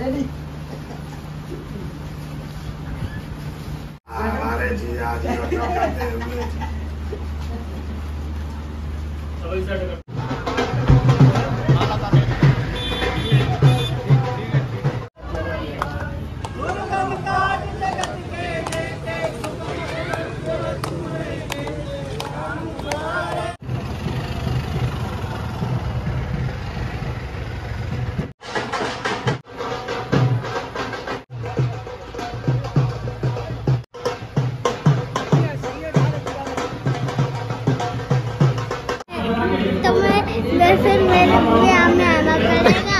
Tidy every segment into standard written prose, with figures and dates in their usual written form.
हमारे जी आज करते हुए फिर मेरे लिए हमें आना पड़ेगा।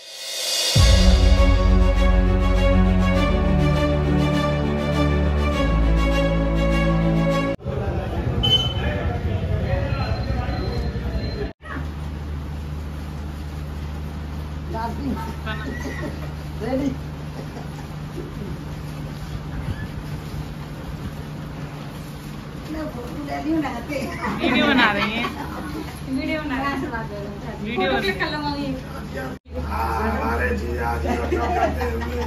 वीडियो बना रही हैं। वीडियो बना वीडियो कर लूंगी। हमारे जी आज करते हुए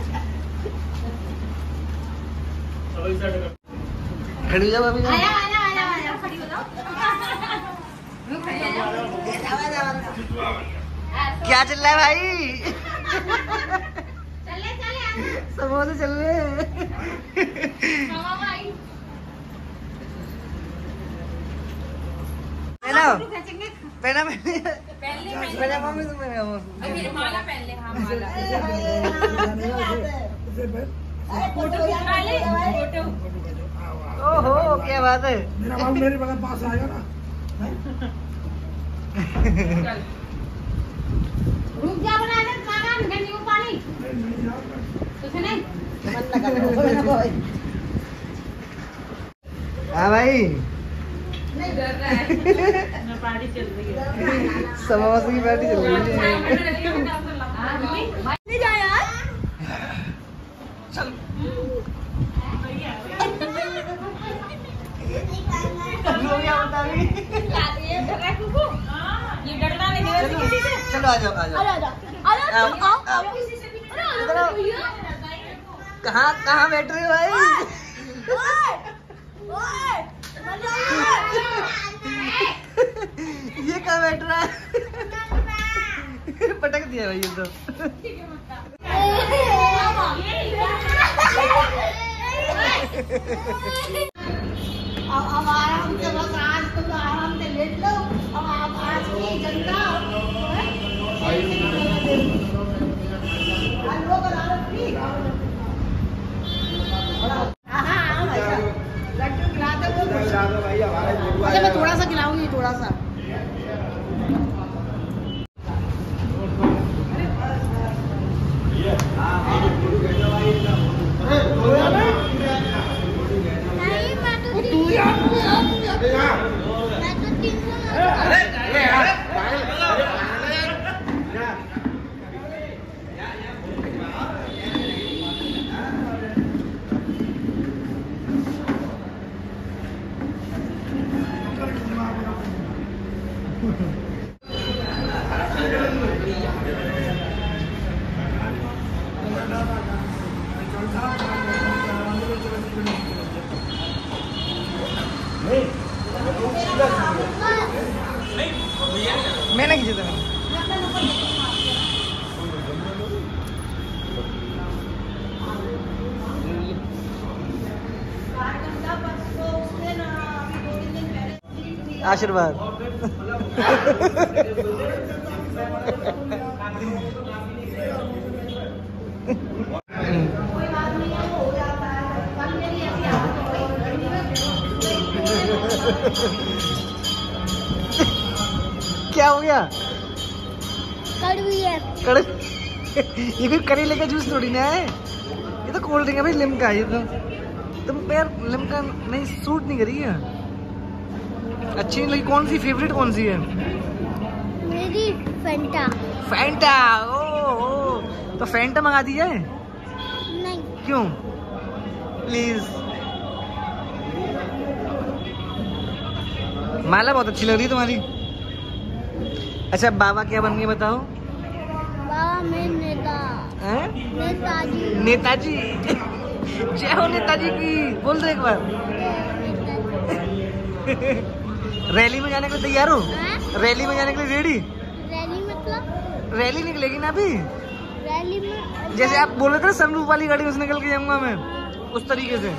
खड़ी जाओ अभी। आया खड़ी हो जाओ। क्या चल रहा है भाई? चले समोसे चल रहे हैं। पहना पहले मम्मी से माला पहन ले। हाँ माला। ओहो क्या बात है। मेरा बाबू मेरे पास आएगा ना। रुक जा बना ले खाना घंटी को पानी कुछ नहीं। हाँ भाई नहीं डर रहा है। पार्टी चल रही है। समोसे की पार्टी चल रही है। नहीं जा यार। चल ये डरना नहीं है किसी से। चलो आ जाओ आ जाओ। कहाँ बैठ रहे हो भाई? ये कहाँ बैठ रहा है? पटक दिया भाई ये तो। अब आराम से बस आज तुम आराम से लेट लो। अब आप आज की जनता लड्डू खिला दो भाई हमारे। मैं थोड़ा सा खिलाऊंगी थोड़ा सा। मैंने खींचा था। आशीर्वाद। क्या हो गया? कड़वी है। ये कोई करेले का जूस थोड़ी ना है, ये तो कोल्ड ड्रिंक है भाई, लिम्का। ये तो तुम पे यार लिम्का नहीं सूट नहीं करी है, अच्छी नहीं लगी। कौन सी फेवरेट कौन सी है? मेरी फैंटा। फैंटा। ओ तो फैंटा मंगा दी जाए? नहीं। क्यों? प्लीज। माला बहुत अच्छी लग रही है तुम्हारी। अच्छा बाबा क्या बन गए बताओ? बाबा में नेता। हैं? नेताजी। नेताजी। जय हो नेताजी की, बोल दो एक बार। रैली में जाने के लिए तैयार हो? रैली में जाने के लिए रेडी? रैली मतलब? रैली निकलेगी ना अभी, रैली में जैसे आप बोल रहे थे सनरूफ वाली गाड़ी में से निकल के जाऊंगा मैं, उस तरीके से।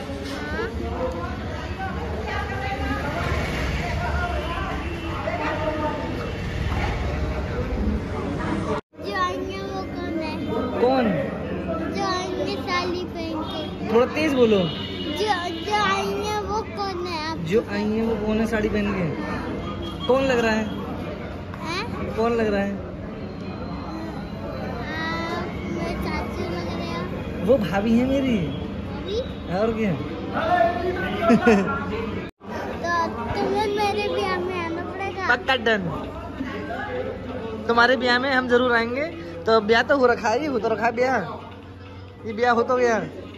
जो आएंगे वो कौन है? कौन? जो आएंगे साड़ी पहन के। थोड़ा तेज बोलो। जो आएंगे वो कौन है? आप जो आई है वो कौन है साड़ी पहन के? कौन लग रहा है? हैं? कौन लग रहा है? आप मेरे चाचू लग रहे हो। वो भाभी है मेरी। अभी और क्या? तो तुम्हें मेरे ब्याह में आना पड़ेगा। पक्का डन। तुम्हारे ब्याह में हम जरूर आएंगे। तो ब्याह तो हो रखा है, हो तो रखा है ब्याह, ये ब्याह हो तो गया।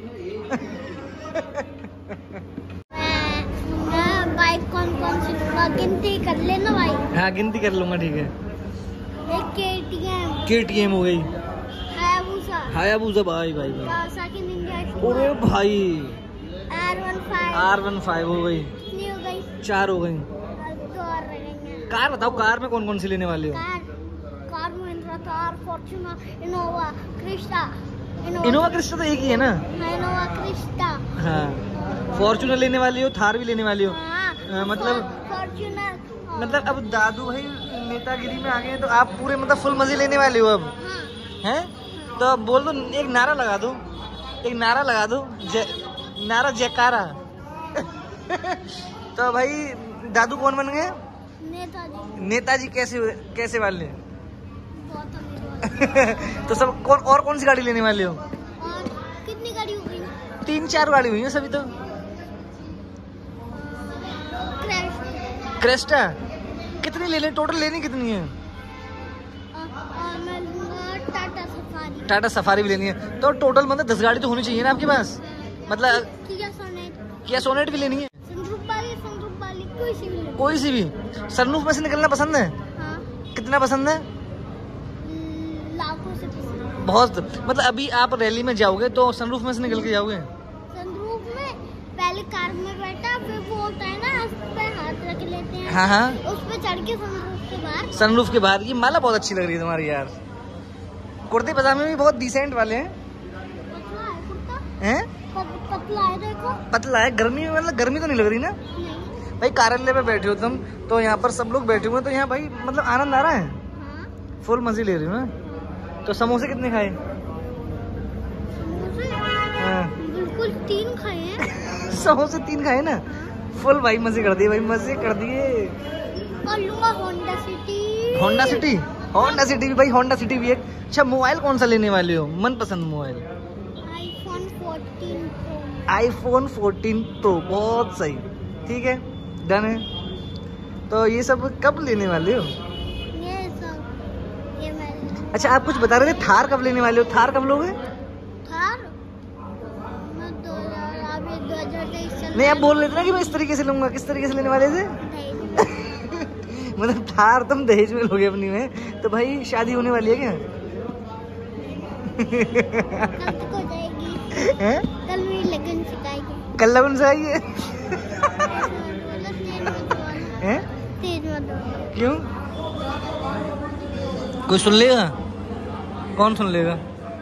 बाइक कौन कौन सी गिनती कर लेना भाई। हाँ गिनती कर लूंगा, ठीक है। एक KTM, KTM हो गई, हायाबुसा, हायाबुसा भाई भाई भाई। कावासाकी निंजा, अरे भाई R15, R15 हो गई, कितनी हो गई? 4 हो गई। अब तो और रहेंगे। कार बताओ, कार में कौन कौन सी लेने वाले हो? Car Mahindra, Thar, Fortuner, Innova Crysta. Innova Crysta तो एक ही है ना? Innova Crysta. हाँ, फॉर्च्यूनर लेने वाली हो, थार भी लेने वाली हो? मतलब फॉर्च्यूनर। मतलब अब दादू भाई नेतागिरी में आ गए तो आप पूरे मतलब फुल मजे लेने वाले हो अब, हैं? तो अब बोल दो, एक नारा लगा दो, एक नारा लगा दो, नारा जयकारा। तो भाई दादू कौन बन गए? नेताजी। नेताजी कैसे कैसे वाले? बहुत अमीर। तो सब कौन और कौन सी गाड़ी लेने वाले हो? और कितनी गाड़ी हो गई? 3-4 गाड़ी हुई है सभी तो। क्रेस्टा कितनी ले लें? टोटल लेनी कितनी है? और मैं लूंगा टाटा सफारी। टाटा सफारी भी लेनी है, तो टोटल मतलब 10 गाड़ी तो होनी चाहिए ना आपके पास। मतलब किया सोनेट। क्या सोनेट भी लेनी है? सनरूफ वाली कोई सी भी ले। कोई सी भी। सनरूफ में से निकलना पसंद है? हाँ, कितना पसंद है? लाखों से पसंद। बहुत। मतलब अभी आप रैली में जाओगे तो सनरूफ में से निकल के जाओगे? सनरूफ में पहले कार में बैठा, फिर वो होता है ना, उस पे हाथ रख लेते हैं। हाँ हाँ, उस पे चढ़ के सनरूफ के बाहर। सनरूफ के बाहर। ये माला बहुत अच्छी लग रही है तुम्हारी यार। कुर्ते पजामे भी बहुत डिसेंट वाले हैं। पतला है कुर्ता। हैं? पतला है, देखो। पतला है। गर्मी में मतलब गर्मी तो नहीं लग रही ना? नहीं। भाई कार्यालय पे बैठे हो तुम, तो यहाँ पर सब लोग बैठे हुए हैं, तो यहाँ भाई मतलब आनंद आ रहा है, हाँ, फुल मजे ले रही हूँ ना। तो समोसे कितने खाए? समोसे हाँ। बिल्कुल 3 खाए हैं। समोसे 3 खाए ना? फुल भाई मजे कर दिए, भाई मजे कर दिए। और लूंगा Honda City. Honda City? Honda City भी भाई, होंडा सिटी भी एक। अच्छा, मोबाइल कौन सा लेने वाले हो? मनपसंद mobile? iPhone 14 Pro। iPhone 14 Pro, बहुत सही, ठीक है, डन है। तो ये सब कब लेने वाले हो? ये सब ये मैंने। अच्छा, आप कुछ बता रहे थे, थार कब लेने वाले हो? थार कब लोगे? थार मैं 2023 चल। नहीं, आप बोल रहे थे ना कि मैं इस तरीके से लूंगा। किस तरीके से लेने वाले थे? मतलब थार तुम दहेज में लोगे अपनी में, तो भाई शादी होने वाली है क्या? कल तक हो जाएगी। हैं? कल मेरी लगन सिखाएगी। कल लगन से आई है? हैं? तेज मत बोलो। क्यों? कोई सुन लेगा? कौन सुन लेगा?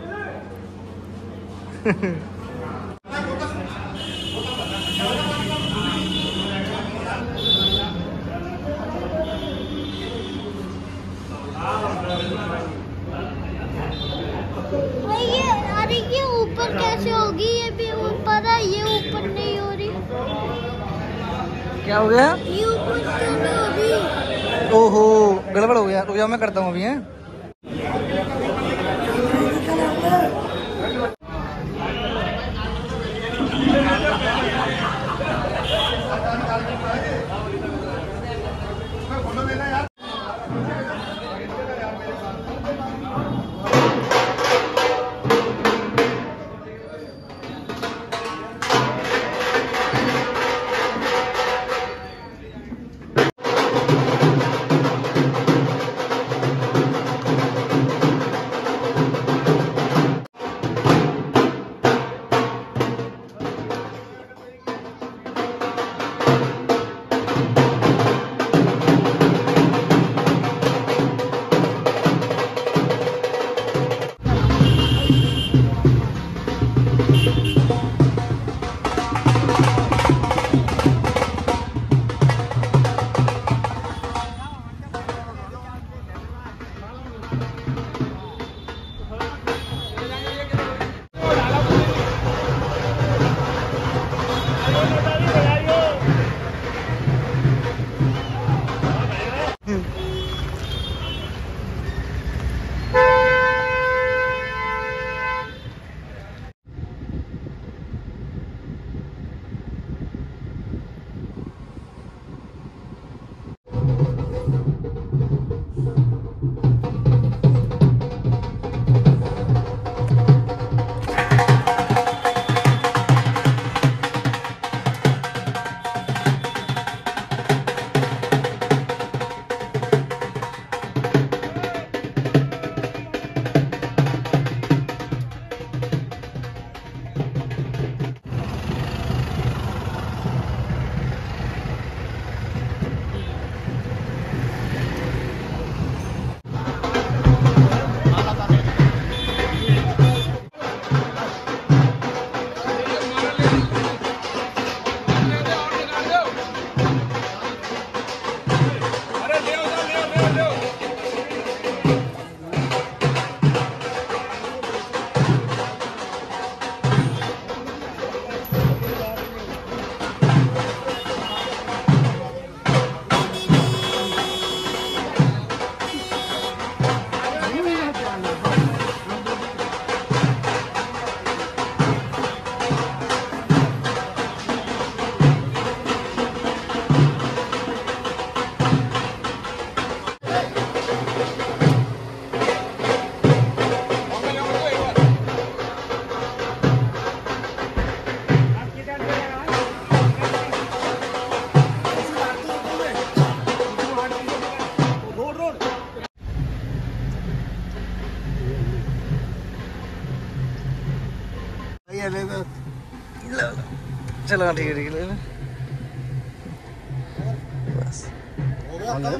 अरे ये ऊपर कैसे होगी? ये भी ऊपर है, ये ऊपर नहीं हो रही। क्या हो गया? ये ऊपर क्यों नहीं हो रही? ओहो, गड़बड़ हो गया। रुक जाओ, मैं करता हूँ अभी। हैं? है ले तो चलो ठीक है ले लो बस हो गया काम।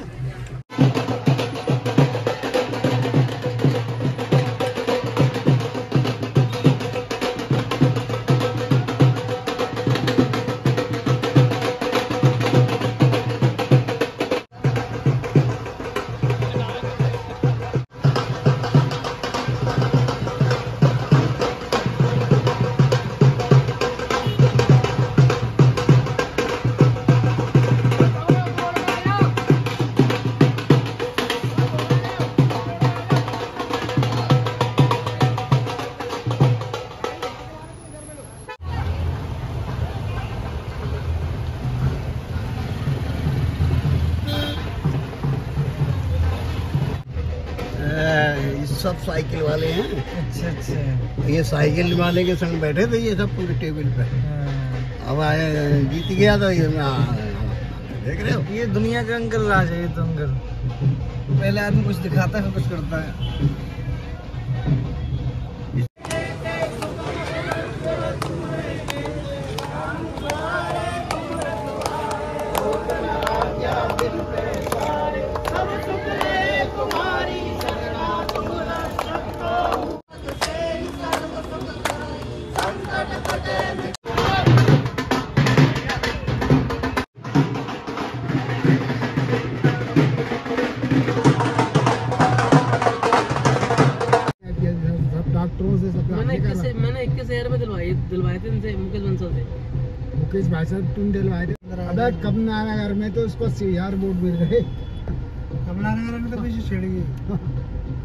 सब साइकिल वाले हैं। अच्छा अच्छा ये साइकिल वाले के संग बैठे थे ये सब पूरे टेबल पे। अब आए जीत गया तो ये देख रहे हो ये दुनिया का अंकल राज है ये तो अंकल पहले आदमी कुछ दिखाता है फिर कुछ करता है। डॉक्टरों से सब मैंने 21 शहर में दिलवाए थे इनसे मुकेश बंसल से। मुकेश भाई साहब तुम दिलवाए थे। अबे कमलानगर में तो उसको सीआर बोर्ड मिल गए। कमलानगर में तो पीछे छिड़ गई।